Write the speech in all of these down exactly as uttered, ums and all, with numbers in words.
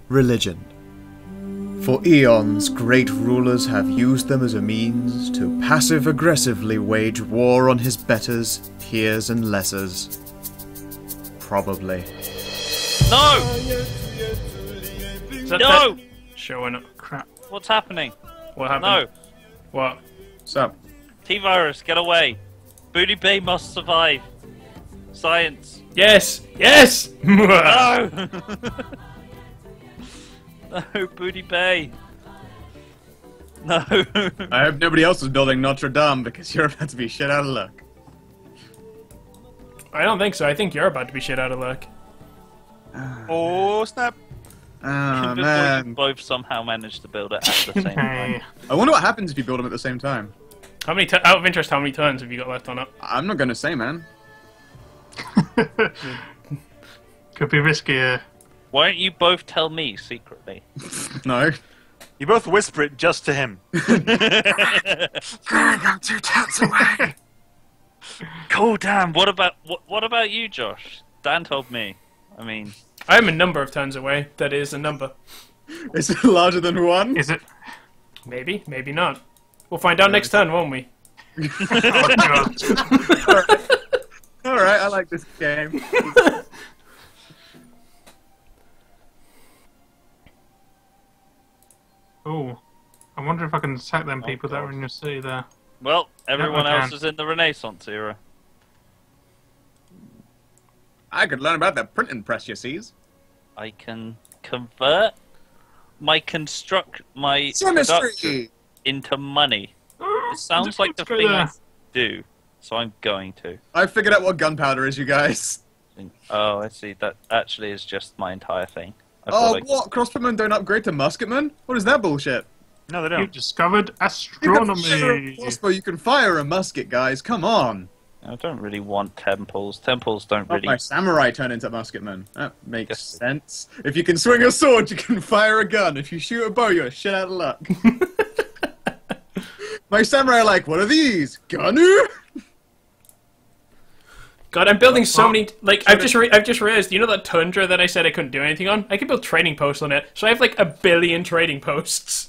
Religion. For eons, great rulers have used them as a means to passive-aggressively wage war on his betters, peers, and lessers. Probably. No! Is that No! that? Showing up. Crap. What's happening? What happened? No! What? What's up? T-Virus, get away! Booty Bay must survive! Science! Yes! Yes! No! No, Booty Bay! No! I hope nobody else is building Notre Dame, because you're about to be shit out of luck. I don't think so. I think you're about to be shit out of luck. Oh, snap! Oh, Before man. you both somehow managed to build it at the same time. I wonder what happens if you build them at the same time. How many? T out of interest, how many turns have you got left on it? I'm not going to say, man. Could be riskier. Why don't you both tell me secretly? No. You both whisper it just to him. I'm two turns away. Cool, damn. What about what? What about you, Josh? Dan told me. I mean, I'm a number of turns away. That is a number. Is it larger than one? Is it? Maybe, maybe not. We'll find out next turn, won't we? Oh, God. Alright, I like this game. Oh, I wonder if I can attack them Oh, people that God. are in your city there. well, everyone I else can. is in the Renaissance era. I could learn about that printing press, you sees. I can convert my construct my production Chemistry! into money. It sounds like the Let's go thing I there. do, so I'm going to. I figured out what gunpowder is, you guys. Oh, I see. That actually is just my entire thing. I Oh, thought I- what? Crossbowmen don't upgrade to musketmen? What is that bullshit? No, they You don't. discovered You can fire a astronomy. crossbow, you can fire a musket, guys. Come on. I don't really want temples. Temples don't Not really. my samurai turn into musketmen. That makes Yes. sense. If you can swing a sword, you can fire a gun. If you shoot a bow, you're shit out of luck. My samurai are like, what are these? Gunu? God, I'm building so Oh. many. Like, I've just re I've just realized. You know that tundra that I said I couldn't do anything on? I could build trading posts on it. So I have like a billion trading posts.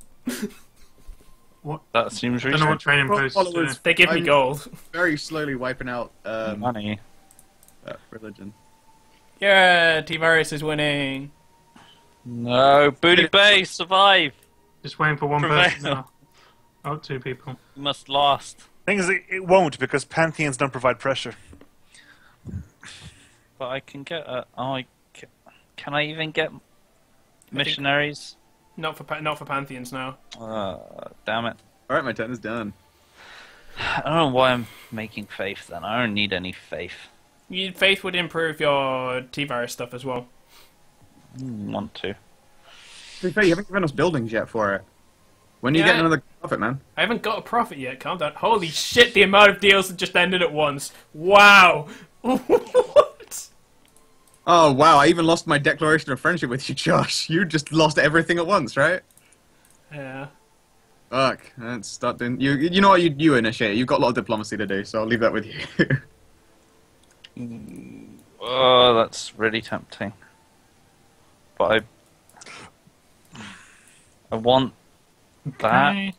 That seems I don't know what reasonable. training Well, posts followers- do. They give me I'm- gold. Very slowly wiping out um, Money. uh, religion. Yeah, T-Virus is winning. No, Booty Bay, survive. Just waiting for one Prevail. person now. Oh, two people. You must last. Thing is, it, it won't because pantheons don't provide pressure. But I can get a. Oh, I ca- can I even get missionaries? Not for pa not for pantheons now. Uh, damn it. Alright, my turn is done. I don't know why I'm making faith then. I don't need any faith. You, faith would improve your T-Virus stuff as well. Mm, want to. To be fair, you haven't given us buildings yet for it. When do you Yeah. get another profit, man? I haven't got a profit yet. Calm down. Holy shit! The amount of deals that just ended at once. Wow. What? Oh, wow, I even lost my declaration of friendship with you, Josh. You just lost everything at once, right? Yeah. Fuck, let's start doing... You, you know what, you, you initiate. You've got a lot of diplomacy to do, so I'll leave that with you. Oh, that's really tempting. But I. I want that. Okay.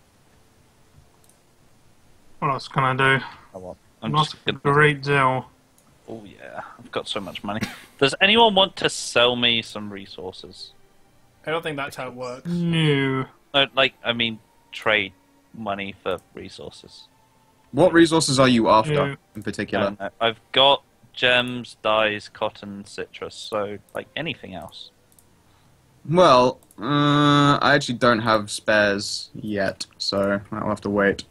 What else can I do? I want. I'm Not just a gonna. great deal. Oh yeah, I've got so much money. Does anyone want to sell me some resources? I don't think that's how it works. No. No, like I mean, trade money for resources. What resources are you after, Yeah. in I particular? don't know. I've got gems, dyes, cotton, citrus. So like anything else. Well, uh, I actually don't have spares yet, so I'll have to wait.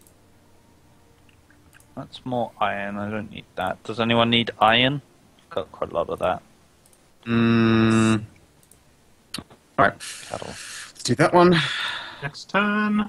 That's more iron. I don't need that. Does anyone need iron? I've got quite a lot of that. Mm. Alright, Cattle. let's do that one. Next turn.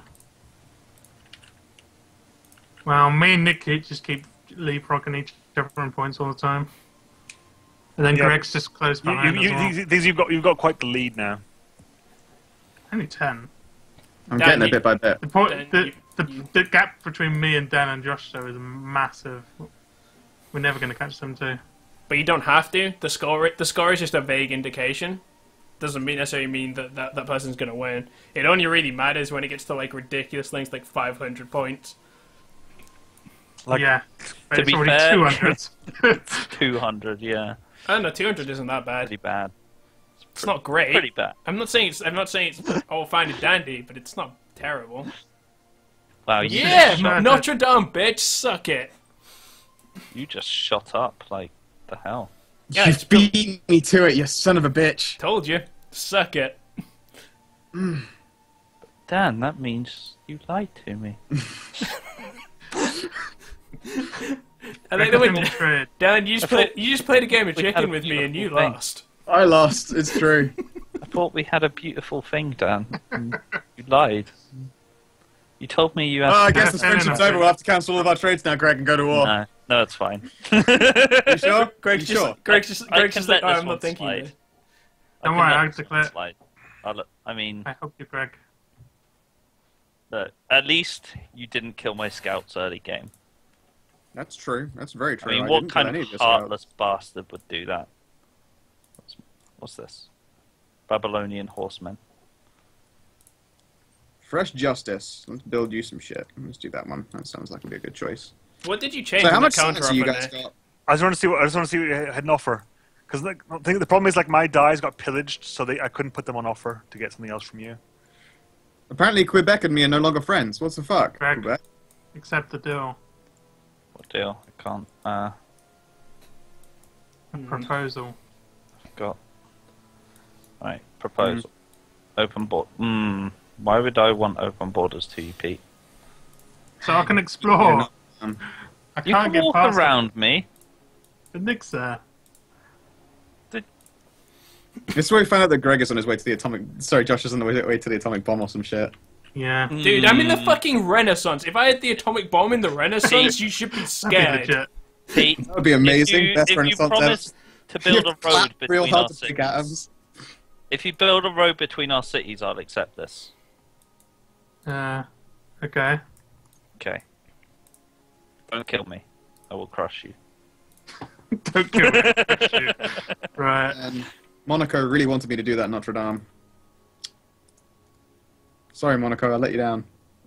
Well, me and Nick keep, just keep leapfrogging each other in points all the time. And then Yeah. Greg's just close You, behind you, as well. you, these, you've got you've got quite the lead now. Only ten. I'm Dan, getting there you- bit by bit. The, point, Dan, the, you- the, you- the gap between me and Dan and Josh, though, is massive. We're never going to catch them two. But you don't have to. The score, the score is just a vague indication. doesn't mean necessarily mean that, that that person's going to win. It only really matters when it gets to like ridiculous things like five hundred points. Like, yeah, but to it's be already fair, two hundred. two hundred, yeah. I don't know, two hundred isn't that bad. Pretty bad. It's not great. Pretty bad. I'm not saying it's I'm not saying it's all fine and dandy, but it's not terrible. Wow, you, Yeah, shut Notre Dame, bitch, suck it. you just shot up like the hell. Yeah, you it's beat me to it, you son of a bitch. Told you, suck it. Dan, that means you lied to me. I like the way Demonstrate. Dan, you just I played thought you just played a game of we had chicken a with me and you beautiful thing. lost. I lost, it's true. I thought we had a beautiful thing, Dan. And you lied. You told me you had. Oh, I guess the Fair friendship's enough. over. We'll have to cancel all of our trades now, Greg, and go to war. No, no, it's fine. You sure? Greg's You just sure? Greg's just I Greg's can just like, let oh, this I'm one not thinking. slide. of it. I Don't can worry, let I'll this one declare- slide. I'll, I mean, I hope you, Greg. look, at least you didn't kill my scouts early game. That's true. That's very I true. mean, I what didn't kill kind any of your scouts. heartless bastard would do that? What's, what's this? Babylonian horsemen. Fresh justice. Let's build you some shit. Let's do that one. That sounds like it'd be a good choice. What did you change So in how the much counter science have you offer guys there? got? I just want to see what I just want to see what you had an offer. Because the, I think the problem is like my dies got pillaged, so they, I couldn't put them on offer to get something else from you. Apparently Quebec and me are no longer friends. What's the fuck? Greg. Quebec? Accept the deal. What deal? I can't. Uh, A proposal. got. Right, proposal. Open board. Hmm. Why would I want open borders to you, Pete? So I can explore. Um, I You can't can get walk past around me. the Nick's there. This is where we found out that Greg is on his way to the atomic... Sorry, Josh is on the way, way to the atomic bomb or some shit. Yeah. Dude, I'm in the Mm, fucking Renaissance. If I had the atomic bomb in the Renaissance, Pete. you should be That'd be scared. legit. Pete, That would be amazing. If you, Best if you Renaissance promise to build a You clap road real between hard our to pick cities, atoms. if you build a road between our cities, I'll accept this. Uh, okay. Okay. Don't kill me. I will crush you. Don't kill me. Shoot. Right. And Monaco really wanted me to do that in Notre Dame. Sorry, Monaco, I let you down.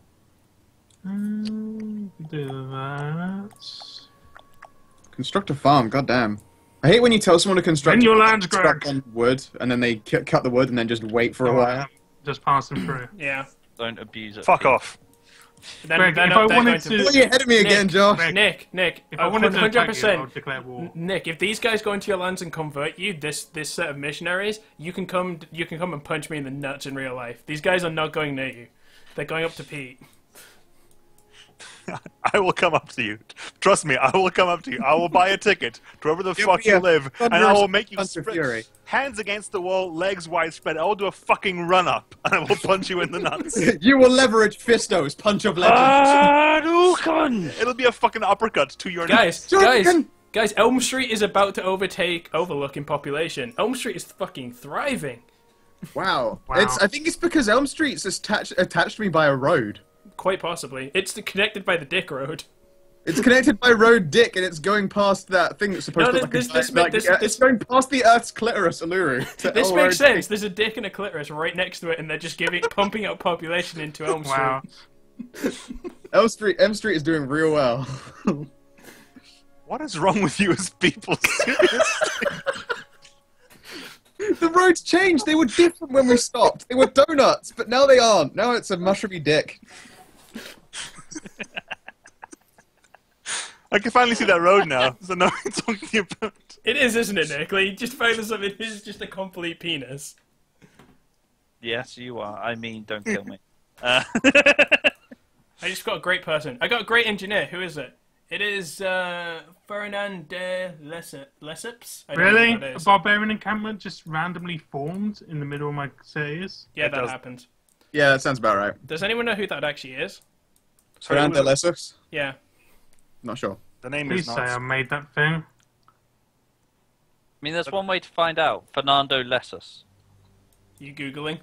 Mm, do that. Construct a farm, goddamn. I hate when you tell someone to construct, In your land, construct Greg. on wood, and then they cu- cut the wood and then just wait for a while. Just pass them through. Yeah. Don't abuse it. Fuck Pete. off. Then, Greg, then if they're I going wanted to... to- Oh, you're ahead of me again, Nick, Josh. Greg. Nick, Nick, If I wanted to one hundred attack you, I would percent. declare war. Nick, if these guys go into your lands and convert you, this this set of missionaries, you can come you can come and punch me in the nuts in real life. These guys are not going near you. They're going up to Pete. I will come up to you. Trust me, I will come up to you. I will buy a ticket to wherever the Give fuck me you a live, and I thunderous will make you punch of spread fury. hands against the wall, legs widespread. I will do a fucking run up, and I will punch you in the nuts. You will leverage Fistos, punch of legend. Ah, Hadouken! It'll be a fucking uppercut to your Guys, Jordan! guys, guys, Elm Street is about to overtake Overlook in population. Elm Street is fucking thriving. Wow. Wow. It's. I think it's because Elm Street's attached attached to me by a road. Quite possibly. It's the, connected by the Dick Road. It's connected by road dick, and it's going past that thing that's supposed No, to. this- like, this- like, this- yeah, this- it's going past the Earth's clitoris, Uluru. to This L makes road sense. dick. There's a dick and a clitoris right next to it, and they're just giving, pumping out population into Elm Street. Wow. Elm Street. M Street is doing real well. What is wrong with you as people? Seriously? The roads changed. They were different when we stopped. They were donuts, but now they aren't. Now it's a mushroomy dick. I can finally see that road now. So now I'm talking about. It is, isn't it, Nick? Like, you just found something. It is just a complete penis. Yes, you are. I mean, don't kill me. Uh, I just got a great person. I got a great engineer. Who is it? It is uh, Ferdinand de Lesseps. I don't know Really? who that A is. barbarian encampment just randomly formed in the middle of my cities? Yeah, It that does. happened. Yeah, that sounds about right. Does anyone know who that actually is? Sorry, Fernando what was it? Lessex? Yeah. Not sure. The name Please is say I not. made that thing. I mean, there's one way to find out. Fernando Lessus. You googling?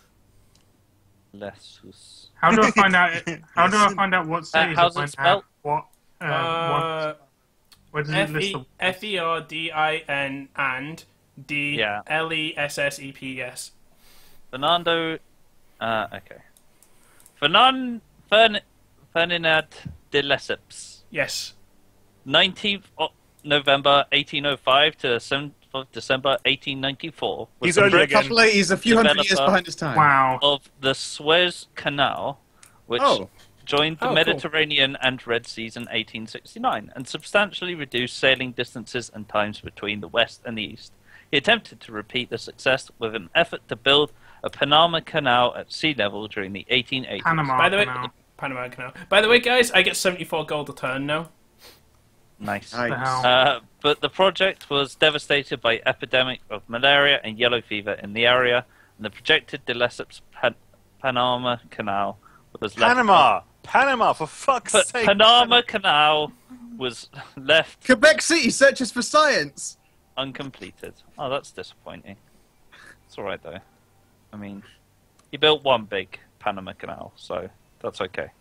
Lessus. How do I find out? How do I find out what cities how's I it went spelled? at? What? Uh, Uh, what? Where does it F list E the? F E R D I N and D Yeah. L E S S E P S. Fernando. Uh, okay. Fernan, Fern, Ferdinand de Lesseps. Yes. nineteenth of November eighteen oh five to seventh of December eighteen ninety-four. Was He's the early British again. Couple of, he's a few hundred years Developer. behind his time. Wow. of the Suez Canal, which Oh. joined the Oh, cool. Mediterranean and Red Seas in eighteen sixty-nine, and substantially reduced sailing distances and times between the West and the East. He attempted to repeat the success with an effort to build a Panama Canal at sea level during the eighteen eighties. Panama By the way, Canal. Panama Canal. By the way, guys, I get seventy-four gold a turn now. Nice. Nice. The hell? Uh, but the project was devastated by epidemic of malaria and yellow fever in the area, and the projected De Lesseps Pan- Panama Canal was left. Panama! Panama, for fuck's Pa- sake! Panama Canal was left Quebec City searches for science. uncompleted. Oh, that's disappointing. It's all right though. I mean, he built one big Panama Canal, so that's okay.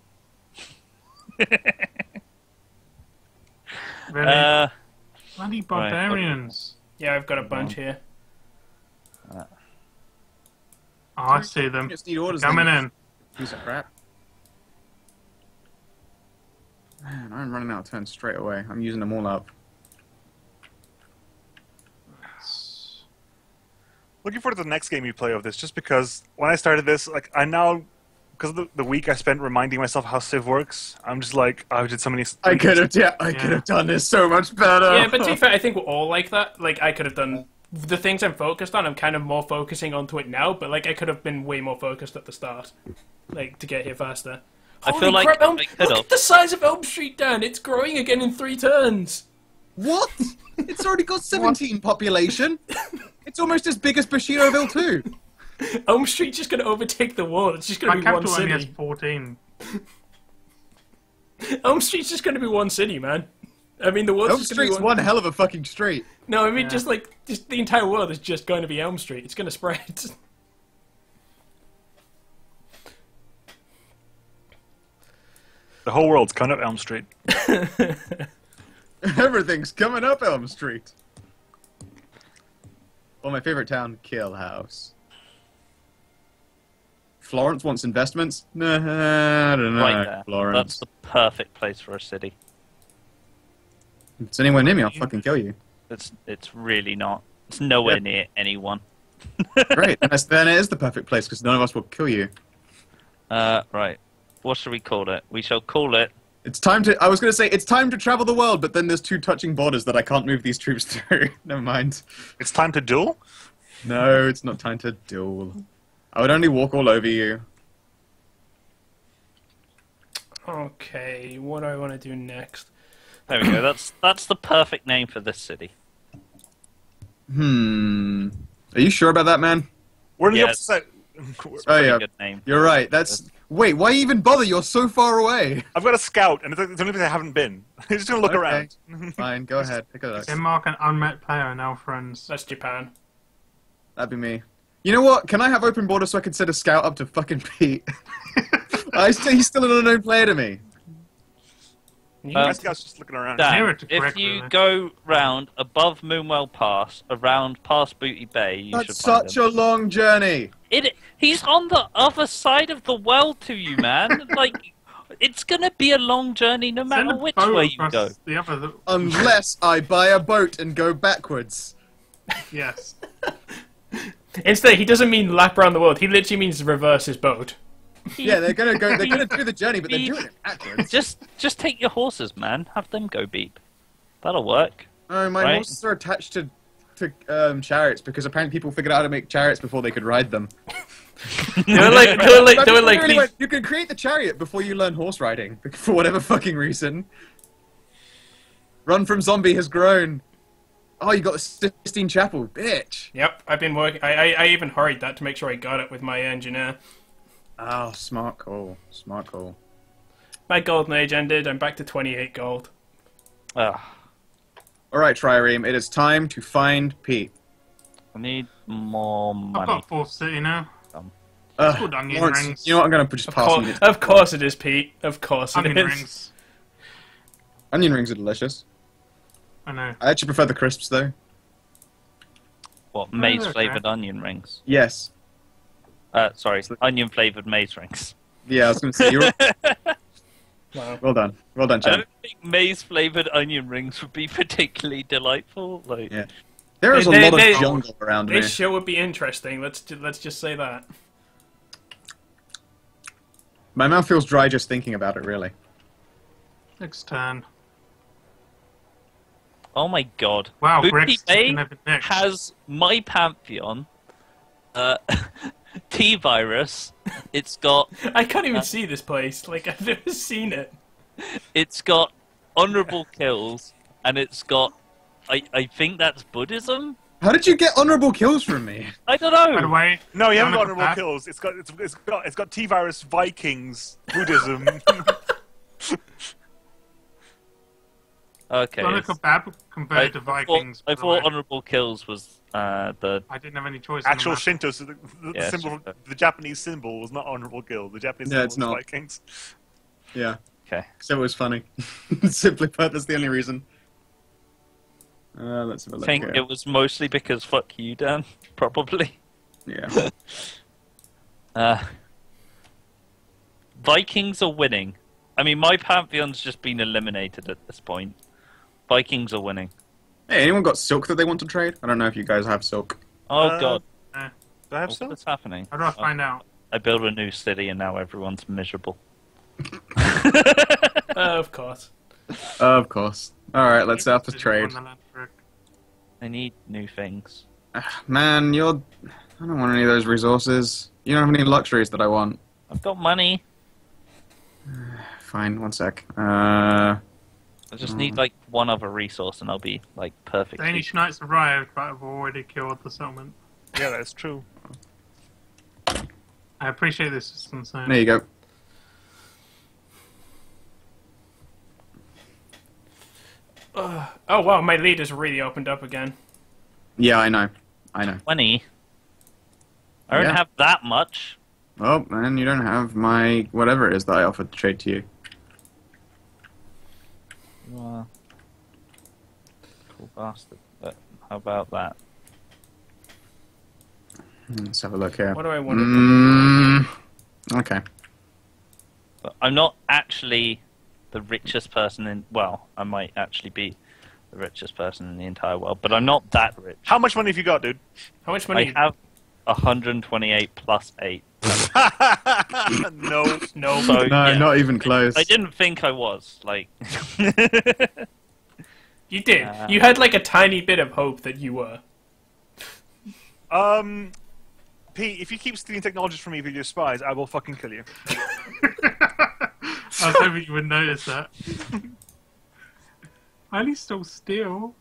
Really? Uh, Bloody barbarians. Yeah, I've got a bunch here. Oh, I see them. Just need orders. Coming then. in. Piece of crap. Man, I'm running out of turns straight away. I'm using them all up. Looking forward to the next game you play of this, just because when I started this, like I now, because of the, the week I spent reminding myself how Civ works, I'm just like, I did so many. I could have, yeah, I Yeah. could have done this so much better. Yeah, but to be fair, I think we're all like that. Like, I could have done the things I'm focused on. I'm kind of more focusing onto it now, but like, I could have been way more focused at the start, like to get here faster. I Holy feel like crap, Elm, I could look have. at the size of Elm Street, Dan. It's growing again in three turns. What? It's already got seventeen population. It's almost as big as Bushiroville too. Elm Street's just going to overtake the world. It's just going My to be one capital only has city. fourteen. Elm Street's just going to be one city, man. I mean, the world's Elm just going to Street's be one. one hell of a fucking street. No, I mean, Yeah. just like just the entire world is just going to be Elm Street. It's going to spread. The whole world's kind of Elm Street. Everything's coming up Elm Street. Well, my favorite town, Kill House. Florence wants investments? Nah, I don't know. Right there. Florence. That's the perfect place for a city. If it's anywhere near me, I'll fucking kill you. It's it's really not. It's nowhere Yeah. near anyone. Great, and that's- then it is the perfect place because none of us will kill you. Uh, right. What should we call it? We shall call it. It's time to. I was going to say it's time to travel the world, but then there's two touching borders that I can't move these troops through. Never mind. It's time to duel. No, it's not time to duel. I would only walk all over you. Okay, what do I want to do next? There we go. That's that's the perfect name for this city. Hmm. Are you sure about that, man? We're in the Yes. opposite. Oh Pretty yeah, good name. you're right. That's. Wait, why even bother? You're so far away. I've got a scout, and it's the only place I haven't been. I'm just gonna look Okay. around. Fine, go ahead. Pick it up. Denmark and unmet player are now friends. That's Japan. That'd be me. You know what? Can I have open border so I can send a scout up to fucking Pete? I still, he's still an unknown player to me. You- Uh, My scout's just looking around. Dan, Nearer to if correct, you really. go round above Moonwell Pass, around past Booty Bay, you should That's find such him. a long journey. It, he's on the other side of the world to you, man. Like, it's gonna be a long journey no Send matter a which boat way you across go. The other, the, Unless I buy a boat and go backwards. yes. Instead, he doesn't mean lap around the world. He literally means reverse his boat. Yeah, they're gonna go. They're gonna do the journey, but they're doing it backwards. Just, just take your horses, man. Have them go beep. That'll work. Oh, my Right. horses are attached to to um, chariots because apparently people figured out how to make chariots before they could ride them. They were like, they were like, But they were people like, really these- went, you can create the chariot before you learn horse riding for whatever fucking reason. Run from Zombie has grown. Oh, you got the Sistine Chapel, bitch. Yep, I've been working. I, I I even hurried that to make sure I got it with my engineer. Oh, smart call. Smart call. My golden age ended. I'm back to twenty-eight gold. Ugh, All right, Trireme, it is time to find Pete. I need more I've money. got fourth city now. Ugh, called onion Lawrence, rings. you know what? I'm gonna just Of, pass cour- on it. of course it is, Pete. Of course it Onion is. rings. Onion rings are delicious. I know. I actually prefer the crisps though. What, maize okay. flavored onion rings? Yes. Uh, sorry, onion flavored maize rings. Yeah, I was going to say, you're... Wow. Well done. Well done, I champ. don't think maize flavored onion rings would be particularly delightful. Like, Yeah. There is a They- lot they- of jungle around me. This show would be interesting. Let's ju- let's just say that. My mouth feels dry just thinking about it, really. Next turn. oh my god. Wow, Booty Greg's Bay taking over next. has my Pantheon, uh, T-Virus, it's got I can't even Uh, see this place. Like I've never seen it. it's got honorable kills, and it's got I, I think that's Buddhism? How did you get honorable kills from me? I don't By the know. way, No, you haven't got Donica honorable Bat- kills. It's got it's, it's got it's got T-virus, Vikings, Buddhism. Okay. Donica it's- Bab I, compared to I thought, Vikings. I by the thought way. honorable kills was uh, the I didn't have any choice. on the Actual map. Shinto, so the, the, Yeah, symbol, Shinto. the Japanese symbol was not honorable kill. The Japanese Yeah, symbol it's was not. Vikings. Yeah. okay. So it was funny. Simply put, that's the only reason. Uh, let's have a I look think here. it was mostly because fuck you, Dan. Probably. Yeah. Uh, Vikings are winning. I mean, my Pantheon's just been eliminated at this point. Vikings are winning. Hey, anyone got silk that they want to trade? I don't know if you guys have silk. Oh Uh, god. Eh, Do I have some? What's happening? How do I Oh, find out? I built a new city and now everyone's miserable. Uh, of course. of course. Alright, let's set up a Did you trade. won the land, Greg? I need new things. Ah, Man, you're... I don't want any of those resources. You don't have any luxuries that I want. I've got money. Fine, one sec. Uh... I just need like one other resource and I'll be like perfect. Danish knights arrived, but have already killed the settlement. Yeah, that's true. I appreciate this assistance. though. There you go. Uh, oh wow, my lead has really opened up again. Yeah, I know. I know. twenty. I don't Yeah. have that much. Oh, and you don't have my... whatever it is that I offered to trade to you. You are cool bastard. But how about that? Let's have a look here. What do I want to Mm, okay. But I'm not actually the richest person in. Well, I might actually be the richest person in the entire world, but I'm not that rich. How much money have you got, dude? How much I money? have one hundred twenty-eight plus eight. No. No. So, No, yeah. not even close. I didn't think I was like. You did. Uh, You had like a tiny bit of hope that you were. Um, Pete, if you keep stealing technologies from me with your spies, I will fucking kill you. I was hoping you would notice that. I only stole steel.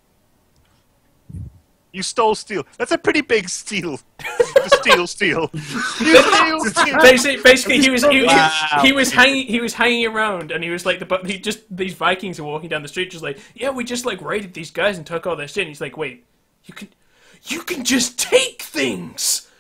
You stole steel. That's a pretty big steal. steal, steal. You steal, steal. Basically, basically he was he, was- Wow. he was hanging he was hanging around, and he was like the but he just these Vikings are walking down the street, just like yeah, we just like raided these guys and took all their shit. And he's like, wait, you can you can just take things.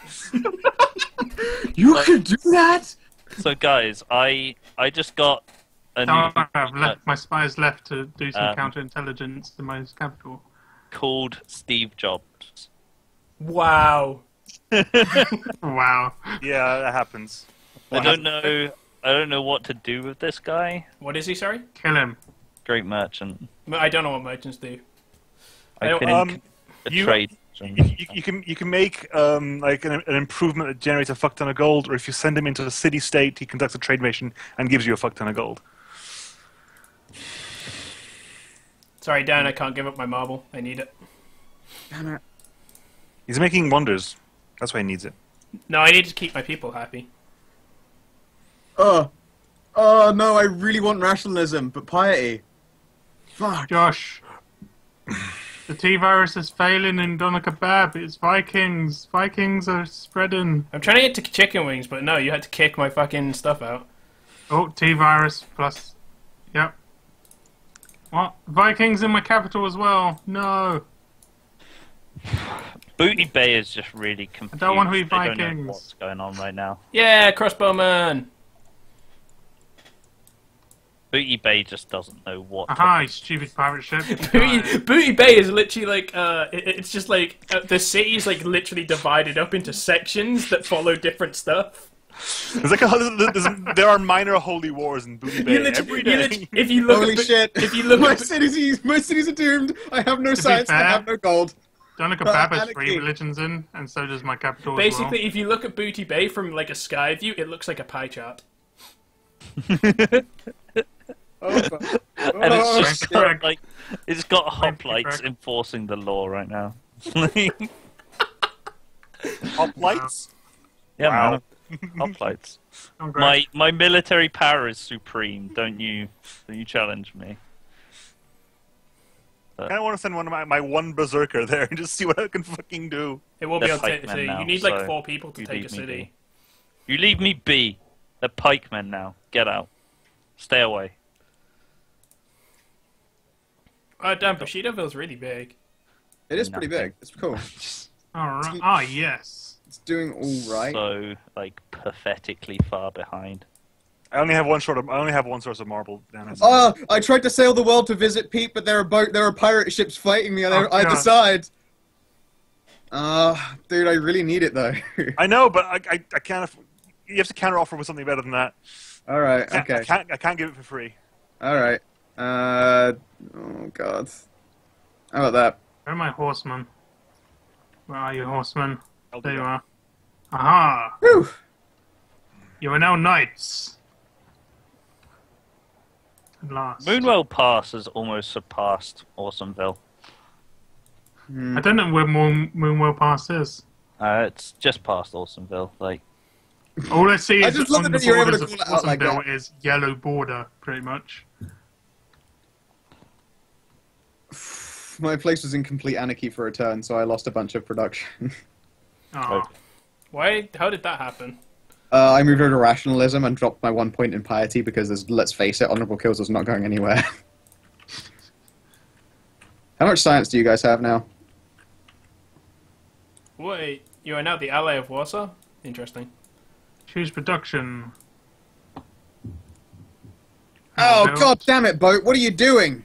You could do that? So guys, I I just got a new No, I've left, my spies left to do some Um, counterintelligence in my capital. called Steve Jobs. Wow. Wow. Yeah, that happens. I don't know. I don't know what to do with this guy. What is he? Sorry, Kill him. Great merchant. I don't know what merchants do. I I don't- can um, inc- a you- trade. You, you, you can you can make um, like an, an improvement that generates a fuck ton of gold, or if you send him into a city state, he conducts a trade mission and gives you a fuck ton of gold. Sorry, Dan, I can't give up my marble. I need it. Damn it. He's making wonders. That's why he needs it. No, I need to keep my people happy. Oh. Oh, no, I really want rationalism, but piety. Fuck. Josh. The T-virus is failing in Donna Kebab. It's Vikings. Vikings are spreading. I'm trying to get to chicken wings, but no, you had to kick my fucking stuff out. Oh, T-virus plus... Yep. What? Vikings in my capital as well. No. Booty Bay is just really confused. don't want to be They don't know Vikings. what's going on right now. Yeah, crossbowman. Booty Bay just doesn't know what. Aha, you stupid pirate ship. Booty, Booty Bay is literally like uh, it, it's just like uh, the city is like literally divided up into sections that follow different stuff. There's like a, there's, there are minor holy wars in Booty Bay You lit- every you day. lit- if you look Holy at Bo- shit! if you look my at Bo- cities, my cities are doomed. I have no be science. I fair- have no gold. Don't look at Uh, Bab has Anarchy. three religions in, and so does my capital basically, as if you look at Booty Bay from like a sky view, it looks like a pie chart. Oh, fuck. And it's Oh, just shit. got, like it's got Thank you, hoplites Greg. enforcing the law right now. Hoplites? Yeah, Wow. man. Hoplites. well. Okay. My my military power is supreme. Don't you? Don't you challenge me? I kind of want to send one of my, my one berserker there and just see what I can fucking do. It won't be They're able to take the pikemen city. now, You need like so four people to you take a leave me city. be. You leave me be. The pikemen now. Get out. Stay away. Oh damn, Bushidoville's really big. It is pretty Nothing. big. It's cool. Alright. Ah, yes. It's doing all right. So like pathetically far behind. I only have one sort of I only have one source of marble down. Oh, I tried to sail the world to visit Pete, but there are boat, there are pirate ships fighting me on Oh, either God. side. Uh, dude, I really need it though. I know, but I, I, I can't. aff- You have to counteroffer with something better than that. all right, I can't, I okay, can't. I can't give it for free. all right. Uh, oh god. How about that? Where are my horsemen? Where are you, horsemen? I'll do There you that. are. Aha! Whew. You are now knights. At last. Moonwell Pass has almost surpassed Awesomeville. I don't know where Moon, Moonwell Pass is. Uh, it's just past Awesomeville. Like All I see I is just love on that the you're able borders to of call it out like Awesomeville that. is yellow border, pretty much. My place was in complete anarchy for a turn, so I lost a bunch of production. Oh. Why? How did that happen? Uh, I moved over to rationalism and dropped my one point in piety because, there's, let's face it, honorable kills was not going anywhere. How much science do you guys have now? Wait, you are now the ally of Warsaw? Interesting. Choose production. Oh, no. god damn it, boat! What are you doing?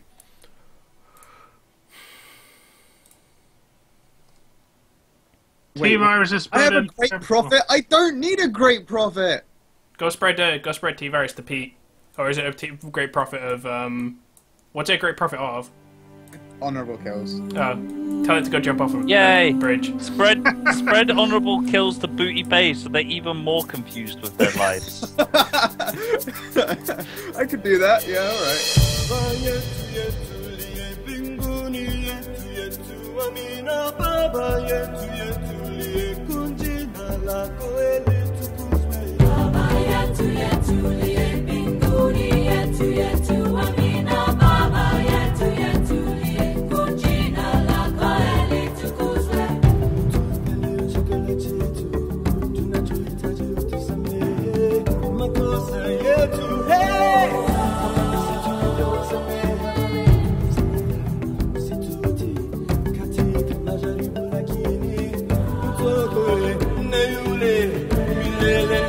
Team Iris is I have a spreading- great profit. I don't need a great profit. Go spread uh, go spread T-Virus to Pete. Or is it a t- great profit of, um... What's it a great profit of? Honorable kills. Uh, tell it to go jump off a Yay. a bridge. spread spread honourable kills to Booty Bay so they're even more confused with their lives. I could do that. Yeah, all right. Lele